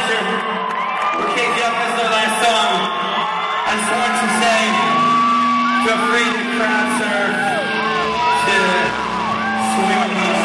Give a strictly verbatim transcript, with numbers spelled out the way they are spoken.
pleasure. We'll kick you up as the last song. I just want to say, feel free to crowd surf, to swim in